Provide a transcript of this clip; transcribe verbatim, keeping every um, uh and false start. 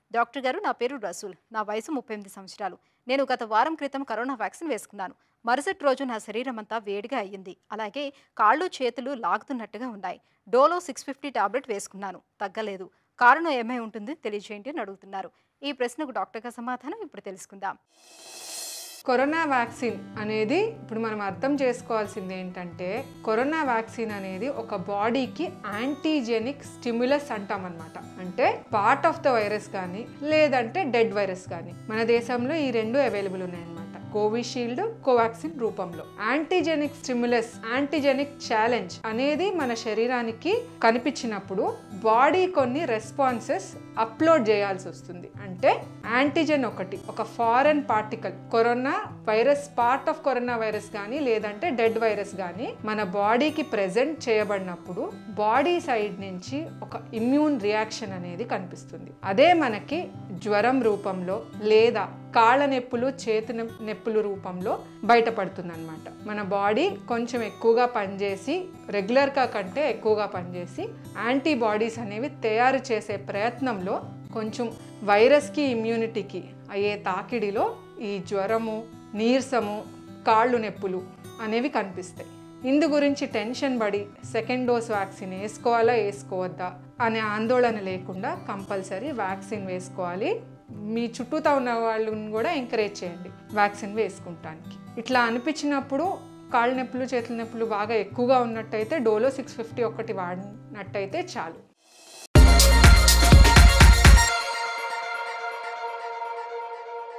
Doctor గారు, నా పేరు రసూల్. నా వయసు ముప్పై ఎనిమిది సంవత్సరాలు. నేను గత వారం క్రితం కరోనా వ్యాక్సిన్ వేసుకున్నాను. మరుసటి రోజు నా శరీరం అంతా వేడిగా అయ్యింది. అలాగే కాళ్ళు చేతులు లాగుతున్నట్టుగా ఉన్నాయి. డోలో సిక్స్ ఫిఫ్టీ టాబ్లెట్ వేసుకున్నాను, తగ్గలేదు. కారణం ఏమై ఉంటుంది తెలియజేయండి అని అడుగుతున్నారు. ఈ ప్రశ్నకు డాక్టర్ గారి సమాధానం ఇప్పుడు తెలుసుకుందాం. కరోనా వ్యాక్సిన్ అనేది ఇప్పుడు మనం అర్థం చేసుకోవాల్సింది ఏంటంటే, కరోనా వ్యాక్సిన్ అనేది ఒక బాడీకి యాంటీజెనిక్ స్టిమ్యులస్ అంటాం అనమాట. అంటే పార్ట్ ఆఫ్ ద వైరస్ కానీ లేదంటే డెడ్ వైరస్ కానీ మన దేశంలో ఈ రెండు అవైలబుల్ ఉన్నాయన్నమాట. కోవిషీల్డ్, కోవాక్సిన్ రూపంలో. యాంటీజెనిక్ స్టిమ్యులస్, యాంటీజెనిక్ ఛాలెంజ్ అనేది మన శరీరానికి కనిపించినప్పుడు బాడీ కొన్ని రెస్పాన్సెస్ అప్లోడ్ చేయాల్సి వస్తుంది. అంటే యాంటీజెన్ ఒకటి, ఒక foreign particle, corona virus, part of corona virus కానీ లేదంటే డెడ్ వైరస్ కానీ మన బాడీకి ప్రెజెంట్ చేయబడినప్పుడు బాడీ సైడ్ నుంచి ఒక ఇమ్యూన్ రియాక్షన్ అనేది కనిపిస్తుంది. అదే మనకి జ్వరం రూపంలో లేదా కాళ్ళ నొప్పులు, చేతి నొప్పులు రూపంలో బయటపడుతుంది అనమాట. మన బాడీ కొంచెం ఎక్కువగా పనిచేసి, రెగ్యులర్గా కంటే ఎక్కువగా పనిచేసి యాంటీబాడీస్ అనేవి తయారు చేసే ప్రయత్నంలో కొంచెం వైరస్కి, ఇమ్యూనిటీకి అయ్యే తాకిడిలో ఈ జ్వరము, నీరసము, కాళ్ళు నొప్పులు అనేవి కనిపిస్తాయి. ఇందు గురించి టెన్షన్ పడి సెకండ్ డోస్ వ్యాక్సిన్ వేసుకోవాలా వేసుకోవద్దా అనే ఆందోళన లేకుండా కంపల్సరీ వ్యాక్సిన్ వేసుకోవాలి. మీ చుట్టూతా ఉన్న వాళ్ళని కూడా ఎంకరేజ్ చేయండి వ్యాక్సిన్ వేసుకుంటానికి. ఇట్లా అనిపించినప్పుడు కాళ్ళ నొప్పులు, చేతుల నొప్పులు బాగా ఎక్కువగా ఉన్నట్టయితే డోలో సిక్స్ ఫిఫ్టీ ఒకటి వాడినట్టయితే చాలు.